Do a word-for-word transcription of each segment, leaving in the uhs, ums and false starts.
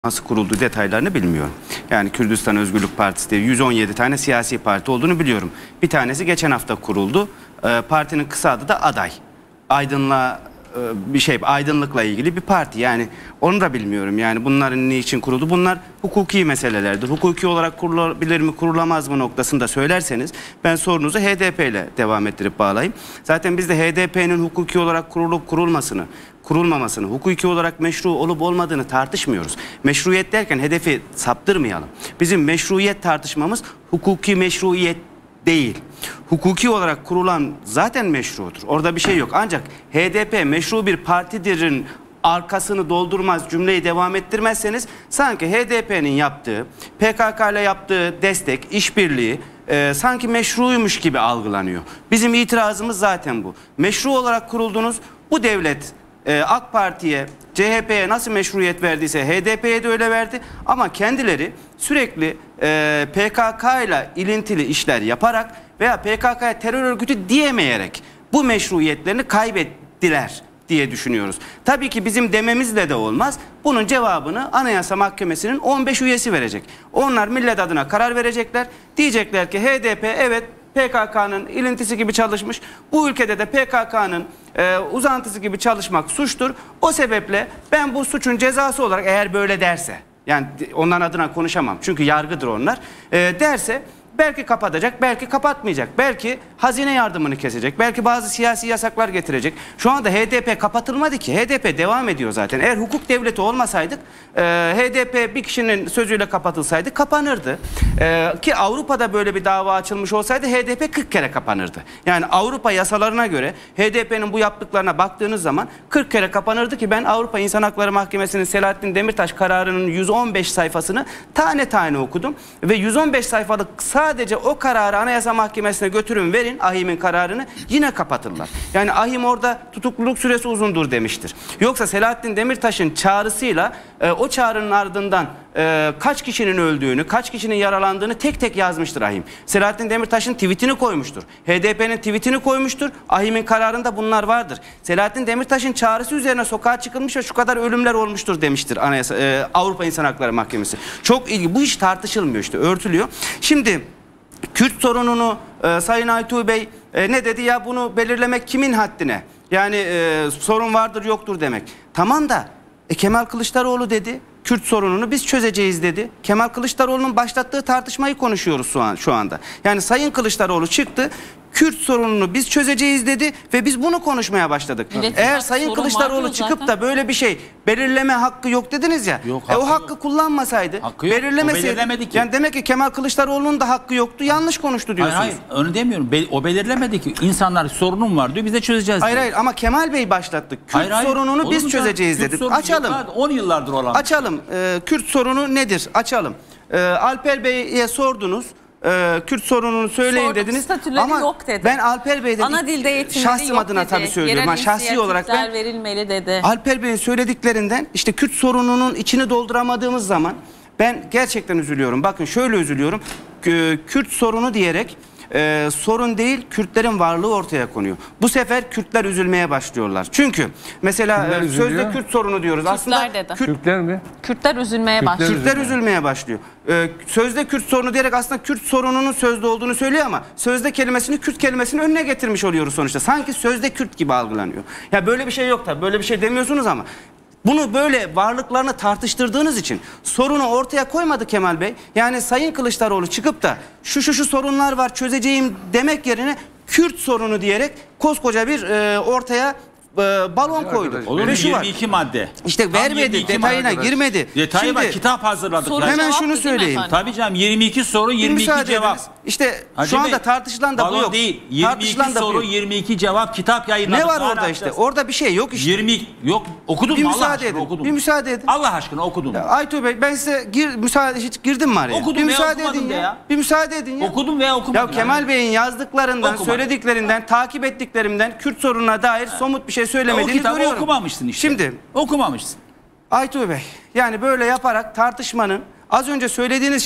nasıl kurulduğu detaylarını bilmiyorum. Yani Kürdistan Özgürlük Partisi diye yüz on yedi tane siyasi parti olduğunu biliyorum. Bir tanesi geçen hafta kuruldu. Ee, partinin kısa adı da Aday. Aydınla bir şey, aydınlıkla ilgili bir parti. Yani onu da bilmiyorum. Yani bunların niçin kuruldu? Bunlar hukuki meselelerdir. Hukuki olarak kurulabilir mi, kurulamaz mı noktasında söylerseniz ben sorunuzu H D P ile devam ettirip bağlayayım. Zaten biz de H D P'nin hukuki olarak kurulup kurulmasını, kurulmamasını, hukuki olarak meşru olup olmadığını tartışmıyoruz. Meşruiyet derken hedefi saptırmayalım. Bizim meşruiyet tartışmamız hukuki meşruiyet değil. Hukuki olarak kurulan zaten meşrudur. Orada bir şey yok. Ancak H D P meşru bir partidirin arkasını doldurmaz, cümleyi devam ettirmezseniz sanki H D P'nin yaptığı, P K K ile yaptığı destek, işbirliği e, sanki meşruymuş gibi algılanıyor. Bizim itirazımız zaten bu. Meşru olarak kuruldunuz. Bu devlet e, AK Parti'ye, C H P'ye nasıl meşruiyet verdiyse H D P'ye de öyle verdi. Ama kendileri sürekli e, P K K ile ilintili işler yaparak veya P K K'ya terör örgütü diyemeyerek bu meşruiyetlerini kaybettiler diye düşünüyoruz. Tabii ki bizim dememizle de olmaz. Bunun cevabını Anayasa Mahkemesi'nin on beş üyesi verecek. Onlar millet adına karar verecekler. Diyecekler ki H D P evet P K K'nın ilintisi gibi çalışmış. Bu ülkede de P K K'nın e, uzantısı gibi çalışmak suçtur. O sebeple ben bu suçun cezası olarak, eğer böyle derse, yani onların adına konuşamam çünkü yargıdır onlar, e, derse belki kapatacak, belki kapatmayacak. Belki hazine yardımını kesecek. Belki bazı siyasi yasaklar getirecek. Şu anda H D P kapatılmadı ki. H D P devam ediyor zaten. Eğer hukuk devleti olmasaydık e, H D P bir kişinin sözüyle kapatılsaydı kapanırdı. E, ki Avrupa'da böyle bir dava açılmış olsaydı H D P kırk kere kapanırdı. Yani Avrupa yasalarına göre H D P'nin bu yaptıklarına baktığınız zaman kırk kere kapanırdı ki ben Avrupa İnsan Hakları Mahkemesi'nin Selahattin Demirtaş kararının yüz on beş sayfasını tane tane okudum. Ve yüz on beş sayfalık sadece o kararı Anayasa Mahkemesi'ne götürün verin, A H İM'in kararını, yine kapatırlar. Yani A H İM orada tutukluluk süresi uzundur demiştir. Yoksa Selahattin Demirtaş'ın çağrısıyla e, o çağrının ardından e, kaç kişinin öldüğünü, kaç kişinin yaralandığını tek tek yazmıştır A H İM. Selahattin Demirtaş'ın tweetini koymuştur. H D P'nin tweetini koymuştur. A H İM'in kararında bunlar vardır. Selahattin Demirtaş'ın çağrısı üzerine sokağa çıkılmış ve şu kadar ölümler olmuştur demiştir Anayasa, e, Avrupa İnsan Hakları Mahkemesi. Çok ilgi. Bu hiç tartışılmıyor, işte örtülüyor. Şimdi Kürt sorununu e, Sayın Aytuğ Bey e, ne dedi ya, bunu belirlemek kimin haddine? Yani e, sorun vardır yoktur demek. Tamam da e, Kemal Kılıçdaroğlu dedi Kürt sorununu biz çözeceğiz dedi. Kemal Kılıçdaroğlu'nun başlattığı tartışmayı konuşuyoruz şu an şu anda. Yani Sayın Kılıçdaroğlu çıktı, Kürt sorununu biz çözeceğiz dedi ve biz bunu konuşmaya başladık. Evet, eğer Sayın Kılıçdaroğlu çıkıp zaten da böyle bir şey, belirleme hakkı yok dediniz ya. Yok, e, o hakkı yok. Kullanmasaydı, hakkı belirlemeseydi. Yani demek ki Kemal Kılıçdaroğlu'nun da hakkı yoktu. Yanlış konuştu diyorsunuz. Hayır, hayır onu demiyorum. Be o belirlemedi ki. İnsanlar sorunum var diyor. Biz de çözeceğiz hayır, diyor. Hayır ama Kemal Bey başlattı. Kürt hayır, hayır. sorununu Olur biz mu çözeceğiz Kürt dedi. Açalım. on yıllardır olan. Açalım. Ee, Kürt sorunu nedir? Açalım. Ee, Alper Bey'e sordunuz. Ee, Kürt sorununu söyleyin Sordum, dediniz ama yok dedi. Ben Alper Bey'den ana dilde eğitimleri şahsım yok adına dedi. tabii söylüyorum. Yani şahsi olarak ben verilmeli dedi. Alper Bey'in söylediklerinden işte Kürt sorununun içini dolduramadığımız zaman ben gerçekten üzülüyorum. Bakın şöyle üzülüyorum. Kürt sorunu diyerek Ee, sorun değil, Kürtlerin varlığı ortaya konuyor. Bu sefer Kürtler üzülmeye başlıyorlar. Çünkü mesela e, sözde Kürt sorunu diyoruz. Kürtler aslında dedi. Kürt, Kürtler mi? Kürtler üzülmeye başlıyor. Kürtler üzülmeye başlıyor. Ee, sözde Kürt sorunu diyerek aslında Kürt sorununun sözde olduğunu söylüyor ama sözde kelimesini Kürt kelimesinin önüne getirmiş oluyoruz sonuçta. Sanki sözde Kürt gibi algılanıyor. Ya böyle bir şey yok tabii. Böyle bir şey demiyorsunuz ama bunu böyle varlıklarını tartıştırdığınız için sorunu ortaya koymadı Kemal Bey. Yani Sayın Kılıçdaroğlu çıkıp da şu şu şu sorunlar var çözeceğim demek yerine Kürt sorunu diyerek koskoca bir e, ortaya e, balon koydu. Olur mu? yirmi iki madde. İşte vermedi, detayına madde. girmedi. Detayı Şimdi, var, kitap hazırladık. Soru hemen şunu söyleyeyim. Tabii canım, yirmi iki soru, yirmi iki cevap. Ediniz. İşte Hacı şu anda Bey, tartışılan da bu yok. Değil, yirmi iki soru, yirmi iki cevap, kitap yayınladık. Ne var orada işte? Orada bir şey yok işte. yirmi yok, okudun bir mu? Müsaade Allah aşkına edin. okudun. Bir müsaade edin. Allah aşkına okudun. Aytuğ Bey, ben size gir, müsaade hiç girdim mi araya? Okudum bir müsaade veya edin ya. ya. Bir müsaade edin ya. Okudum veya okumadım. Ya Kemal yani. Bey'in yazdıklarından, Okumadım. söylediklerinden, takip ettiklerimden Kürt sorununa dair ha. somut bir şey söylemediğini ya, görüyorum. Okumamışsın işte. Şimdi okumamışsın. Aytuğ Bey, yani böyle yaparak tartışmanın az önce söylediğiniz şey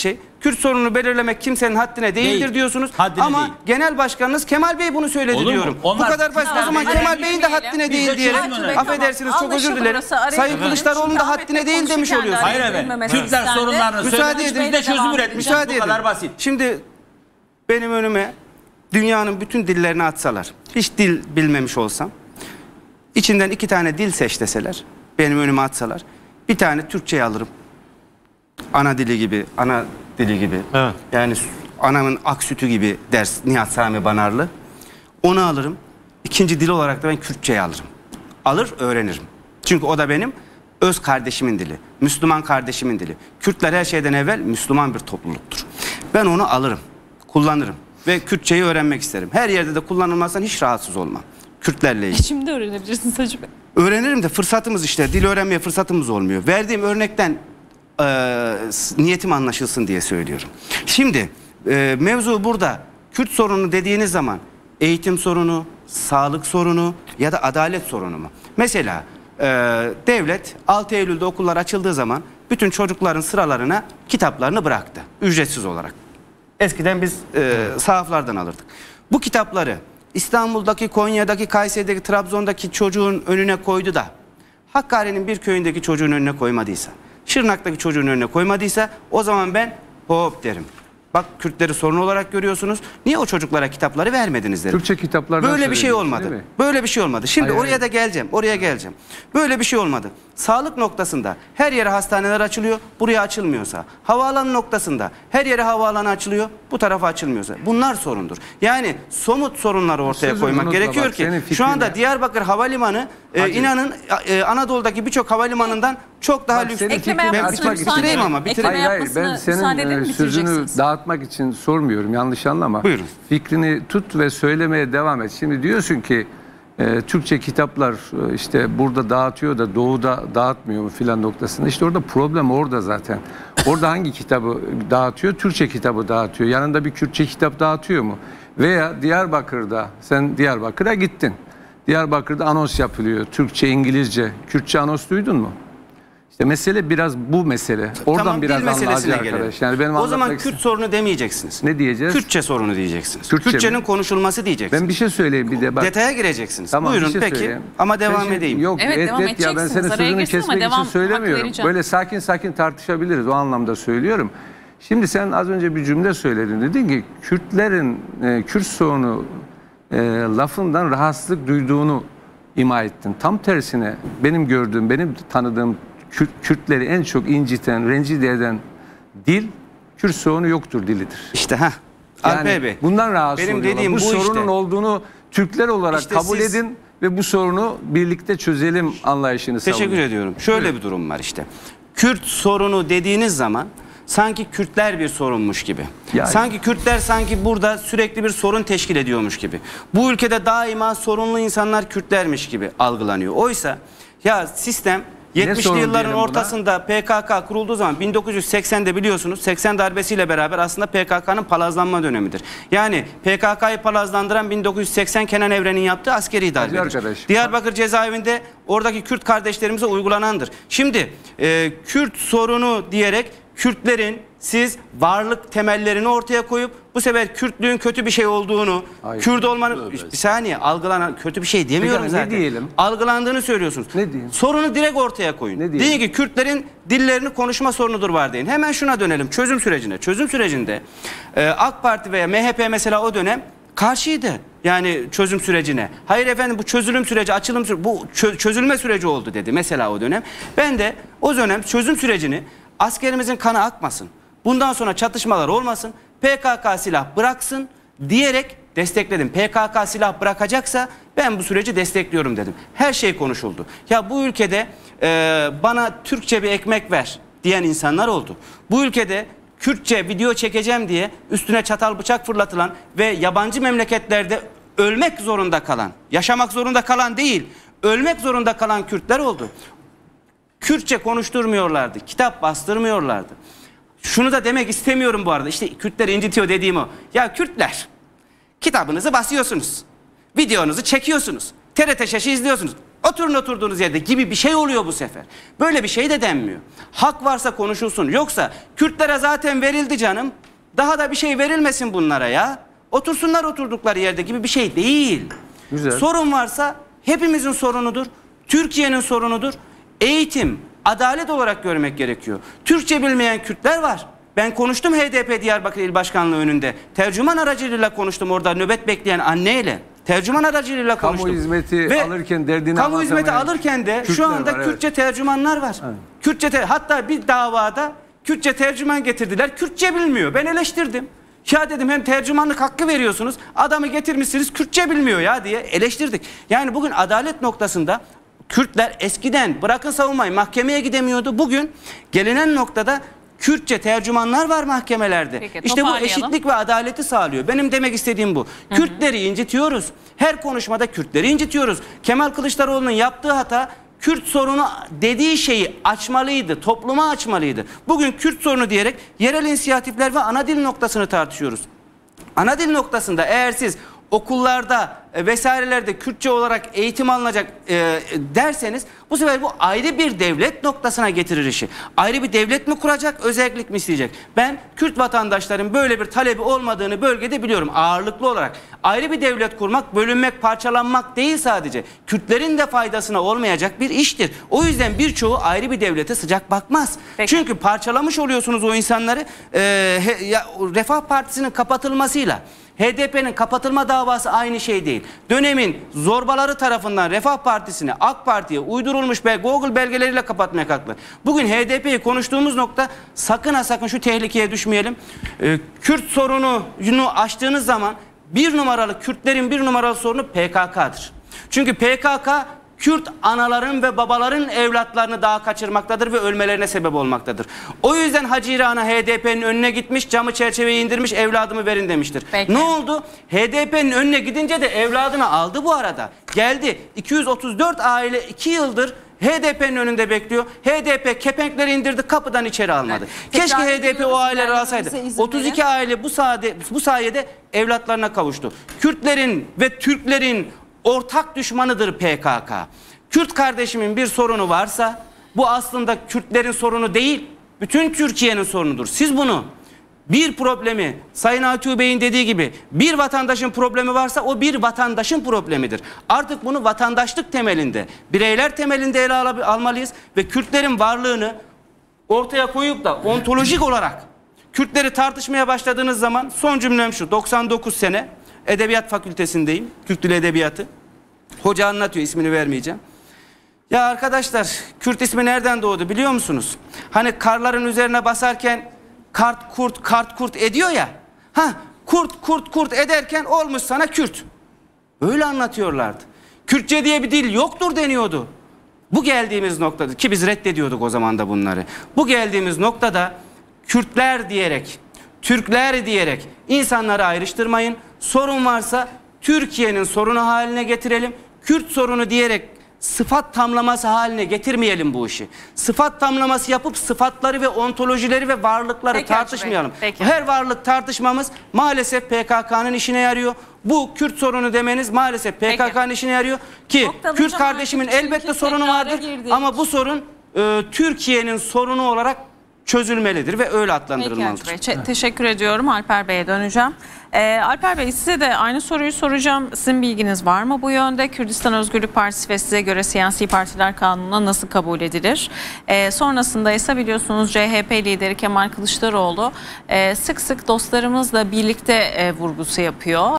Kürt sorununu belirlemek kimsenin haddine değildir Değil. diyorsunuz. Haddine Ama değil. genel başkanınız Kemal Bey bunu söyledi Olur mu? diyorum. Onlar- Bu kadar basit. O Tamam, zaman hadi Kemal Bey'in de girmeyelim. haddine Biz değil de diyerek çözüm önerelim. affedersiniz çok Anlaşıldı özür dilerim. burası. Araya Sayın girelim. Kılıçdaroğlu'nun da Çünkü haddine Ahmet değil Bey demiş konuşurken oluyorsunuz. de Hayır evet. Bilmemesi Kürtler istendi. sorunlarını Müsaade söylemiş, edin. biz de çözüm Devam üretmişiz. Müsaade Bu edin. kadar basit. Şimdi benim önüme dünyanın bütün dillerini atsalar, hiç dil bilmemiş olsam, içinden iki tane dil seç deseler, benim önüme atsalar, bir tane Türkçeyi alırım. Ana dili gibi, ana dili gibi. Evet. Yani anamın ak sütü gibi ders Nihat Sami Banarlı. Onu alırım. İkinci dil olarak da ben Kürtçeyi alırım. Alır, öğrenirim. Çünkü o da benim öz kardeşimin dili. Müslüman kardeşimin dili. Kürtler her şeyden evvel Müslüman bir topluluktur. Ben onu alırım, kullanırım ve Kürtçeyi öğrenmek isterim. Her yerde de kullanılmazsan hiç rahatsız olmam. Kürtlerle ilgili. Şimdi öğrenebilirsiniz Hacı Bey. Öğrenirim de fırsatımız işte dil öğrenmeye fırsatımız olmuyor. Verdiğim örnekten e, niyetim anlaşılsın diye söylüyorum. Şimdi e, mevzu burada Kürt sorunu dediğiniz zaman eğitim sorunu, sağlık sorunu ya da adalet sorunu mu? Mesela e, devlet altı Eylül'de okullar açıldığı zaman bütün çocukların sıralarına kitaplarını bıraktı ücretsiz olarak. Eskiden biz e, sahaflardan alırdık. Bu kitapları İstanbul'daki, Konya'daki, Kayseri'deki, Trabzon'daki çocuğun önüne koydu da Hakkari'nin bir köyündeki çocuğun önüne koymadıysa, Şırnak'taki çocuğun önüne koymadıysa o zaman ben hop derim. Bak Kürtleri sorun olarak görüyorsunuz. Niye o çocuklara kitapları vermediniz derim. Türkçe kitaplardan Böyle bir şey söylüyorsun, olmadı. değil mi? Böyle bir şey olmadı. Şimdi Hayır, oraya hayır. da geleceğim. Oraya geleceğim. Böyle bir şey olmadı. Sağlık noktasında her yere hastaneler açılıyor. Buraya açılmıyorsa. Havaalanı noktasında her yere havaalanı açılıyor. Bu tarafa açılmıyorsa. Bunlar sorundur. Yani somut sorunları ortaya Sözüm koymak unutma gerekiyor bak, senin ki fikrine- şu anda Diyarbakır Havalimanı e, Hacı. inanın e, Anadolu'daki birçok havalimanından çok daha Bak, lüks. senin Ekleme fikrini yapmasını açmak için- bitireyim ama bitireyim. Ekleme Hayır hayır ben yapmasını senin müsaade edin e, mi sözünü bitireceksiniz? dağıtmak için sormuyorum, yanlış anlama. Buyurun. Fikrini tut ve söylemeye devam et. Şimdi diyorsun ki e, Türkçe kitaplar e, işte burada dağıtıyor da doğuda dağıtmıyor mu filan noktasında. İşte orada problem orada zaten. Orada hangi kitabı dağıtıyor? Türkçe kitabı dağıtıyor. Yanında bir Kürtçe kitap dağıtıyor mu? Veya Diyarbakır'da sen Diyarbakır'a gittin. Diyarbakır'da anons yapılıyor. Türkçe, İngilizce, Kürtçe anons duydun mu? İşte mesele biraz bu mesele. Oradan Tamam, biraz dil anla meselesine Hacı gelelim. arkadaş. Yani benim o zaman anlatmak Kürt sorunu demeyeceksiniz. Ne diyeceğiz? Kürtçe sorunu diyeceksiniz. Kürtçe Kürtçenin mi? konuşulması diyeceksiniz. Ben bir şey söyleyeyim bir de bak. Detaya gireceksiniz. Tamam, Buyurun bir şey peki söyleyeyim. ama devam Sen şey- edeyim. Yok Evet, et, devam et ya ben edeceksiniz. senin Araya sözünü girsin ama kesmek devam için söylemiyorum. hakkı vereceğim. Böyle sakin sakin tartışabiliriz, o anlamda söylüyorum. Şimdi sen az önce bir cümle söyledin. Dedin ki Kürtlerin e, Kürt sorunu e, lafından rahatsızlık duyduğunu ima ettin. Tam tersine benim gördüğüm, benim tanıdığım Kürt, Kürtleri en çok inciten, rencide eden dil Kürt sorunu yoktur dilidir. İşte ha. Alper Bey. Bundan rahatsız benim oluyorlar. dediğim bu bu sorunun işte. olduğunu Türkler olarak İşte kabul siz- edin ve bu sorunu birlikte çözelim anlayışını savunun. Teşekkür ediyorum. Şöyle bir durum var işte. Kürt sorunu dediğiniz zaman sanki Kürtler bir sorunmuş gibi. Yani. Sanki Kürtler sanki burada sürekli bir sorun teşkil ediyormuş gibi. Bu ülkede daima sorunlu insanlar Kürtlermiş gibi algılanıyor. Oysa ya sistem yetmişli sorun yılların diyelim buna? ortasında P K K kurulduğu zaman bin dokuz yüz seksende biliyorsunuz seksen darbesiyle beraber aslında P K K'nın palazlanma dönemidir. Yani P K K'yı palazlandıran bin dokuz yüz seksen Kenan Evren'in yaptığı askeri darbedir. arkadaş. Diyarbakır cezaevinde oradaki Kürt kardeşlerimize uygulanandır. Şimdi e, Kürt sorunu diyerek Kürtlerin siz varlık temellerini ortaya koyup bu sefer Kürtlüğün kötü bir şey olduğunu, Hayır. Kürt olmanın bir saniye algılanan kötü bir şey demiyorum Peki, ne zaten. diyelim? Algılandığını söylüyorsunuz. Ne diyeyim? Sorunu direkt ortaya koyun. Ne diyelim? Deyin ki Kürtlerin dillerini konuşma sorunudur var deyin. Hemen şuna dönelim. Çözüm sürecine. Çözüm sürecinde e, AK Parti veya M H P mesela o dönem karşıydı. Yani çözüm sürecine. Hayır efendim bu çözülüm süreci, açılım süreci, bu çö- çözülme süreci oldu dedi mesela o dönem. Ben de o dönem çözüm sürecini askerimizin kanı akmasın. Bundan sonra çatışmalar olmasın. P K K silah bıraksın diyerek destekledim. P K K silah bırakacaksa ben bu süreci destekliyorum dedim. Her şey konuşuldu. Ya bu ülkede e, bana Türkçe bir ekmek ver diyen insanlar oldu. Bu ülkede Kürtçe video çekeceğim diye üstüne çatal bıçak fırlatılan ve yabancı memleketlerde ölmek zorunda kalan, yaşamak zorunda kalan değil, ölmek zorunda kalan Kürtler oldu. Kürtçe konuşturmuyorlardı, kitap bastırmıyorlardı. Şunu da demek istemiyorum bu arada. İşte Kürtler incitiyor dediğim o. Ya Kürtler, kitabınızı basıyorsunuz. Videonuzu çekiyorsunuz. T R T Şaşı izliyorsunuz. Oturun oturduğunuz yerde gibi bir şey oluyor bu sefer. Böyle bir şey de denmiyor. Hak varsa konuşulsun. Yoksa Kürtlere zaten verildi canım. Daha da bir şey verilmesin bunlara ya. Otursunlar oturdukları yerde gibi bir şey değil. Güzel. Sorun varsa hepimizin sorunudur. Türkiye'nin sorunudur. Eğitim, adalet olarak görmek gerekiyor. Türkçe bilmeyen Kürtler var. Ben konuştum H D P Diyarbakır İl Başkanlığı önünde. Tercüman aracılığıyla konuştum orada nöbet bekleyen anneyle. Tercüman aracılığıyla Kamu konuştum. hizmeti Ve alırken derdini kamu hizmeti anlatamayan alırken de Kürtler şu anda var, evet. Kürtçe tercümanlar var. Evet. Kürtçe te- hatta bir davada Kürtçe tercüman getirdiler. Kürtçe bilmiyor. Ben eleştirdim. Ya dedim hem tercümanlık hakkı veriyorsunuz. Adamı getirmişsiniz Kürtçe bilmiyor ya diye eleştirdik. Yani bugün adalet noktasında Kürtler eskiden bırakın savunmayı mahkemeye gidemiyordu. Bugün gelinen noktada Kürtçe tercümanlar var mahkemelerde. Peki, işte bu toparlayalım. eşitlik ve adaleti sağlıyor. Benim demek istediğim bu. Hı hı. Kürtleri incitiyoruz. Her konuşmada Kürtleri incitiyoruz. Kemal Kılıçdaroğlu'nun yaptığı hata Kürt sorunu dediği şeyi açmalıydı. Topluma açmalıydı. Bugün Kürt sorunu diyerek yerel inisiyatifler ve ana dil noktasını tartışıyoruz. Ana dil noktasında eğer siz okullarda e, vesairelerde Kürtçe olarak eğitim alınacak e, derseniz bu sefer bu ayrı bir devlet noktasına getirir işi. Ayrı bir devlet mi kuracak, özellik mi isteyecek? Ben Kürt vatandaşların böyle bir talebi olmadığını bölgede biliyorum ağırlıklı olarak. Ayrı bir devlet kurmak, bölünmek, parçalanmak değil sadece. Kürtlerin de faydasına olmayacak bir iştir. O yüzden birçoğu ayrı bir devlete sıcak bakmaz. Peki. Çünkü parçalamış oluyorsunuz o insanları. E, he, ya, Refah Partisi'nin kapatılmasıyla H D P'nin kapatılma davası aynı şey değil. Dönemin zorbaları tarafından Refah Partisi'ne, AK Parti'ye uydurulmuş ve Google belgeleriyle kapatmaya kalktı. Bugün H D P'yi konuştuğumuz nokta sakın ha sakın şu tehlikeye düşmeyelim. Ee, Kürt sorununu açtığınız zaman bir numaralı Kürtlerin bir numaralı sorunu P K K'dır. Çünkü P K K Kürt anaların ve babaların evlatlarını daha kaçırmaktadır ve ölmelerine sebep olmaktadır. O yüzden Hacı İran'a H D P'nin önüne gitmiş, camı çerçeveyi indirmiş, evladımı verin demiştir. Peki. Ne oldu? H D P'nin önüne gidince de evladını aldı bu arada. Geldi iki yüz otuz dört aile iki yıldır H D P'nin önünde bekliyor. H D P kepenkleri indirdi, kapıdan içeri almadı. Evet. Keşke Tekrar H D P o aileleri alsaydı. bize izin otuz iki verin. aile bu sayede, bu sayede evlatlarına kavuştu. Kürtlerin ve Türklerin ortak düşmanıdır P K K. Kürt kardeşimin bir sorunu varsa bu aslında Kürtlerin sorunu değil, bütün Türkiye'nin sorunudur. Siz bunu bir problemi Sayın Aytuğ Bey'in dediği gibi bir vatandaşın problemi varsa o bir vatandaşın problemidir. Artık bunu vatandaşlık temelinde, bireyler temelinde ele al almalıyız ve Kürtlerin varlığını ortaya koyup da ontolojik olarak Kürtleri tartışmaya başladığınız zaman son cümlem şu: doksan dokuz sene Edebiyat Fakültesindeyim, Türk Dili Edebiyatı. Hoca anlatıyor, ismini vermeyeceğim. Ya arkadaşlar, Kürt ismi nereden doğdu biliyor musunuz? Hani karların üzerine basarken kart kurt kart kurt ediyor ya. Ha, kurt kurt kurt ederken olmuş sana Kürt. Öyle anlatıyorlardı. Kürtçe diye bir dil yoktur deniyordu. Bu geldiğimiz noktada, ki biz reddediyorduk o zaman da bunları. Bu geldiğimiz noktada Kürtler diyerek, Türkler diyerek insanları ayrıştırmayın. Sorun varsa Türkiye'nin sorunu haline getirelim. Kürt sorunu diyerek sıfat tamlaması haline getirmeyelim bu işi. Sıfat tamlaması yapıp sıfatları ve ontolojileri ve varlıkları Peki, tartışmayalım. Peki. Her varlık tartışmamız maalesef P K K'nın işine yarıyor. Bu Kürt sorunu demeniz maalesef P K K'nın işine yarıyor. Ki Noktalayacağım Kürt kardeşimin artık, elbette çünkü sorunu tekrara vardır. girdik. Ama bu sorun e, Türkiye'nin sorunu olarak çözülmelidir ve öyle Peki adlandırılmalıdır. Hacı Bey, teşekkür ediyorum. Alper Bey'e döneceğim. Ee, Alper Bey, size de aynı soruyu soracağım. Sizin bilginiz var mı bu yönde? Kürdistan Özgürlük Partisi ve size göre siyasi partiler kanununa nasıl kabul edilir? Ee, sonrasında ise biliyorsunuz C H P lideri Kemal Kılıçdaroğlu e, sık sık dostlarımızla birlikte e, vurgusu yapıyor.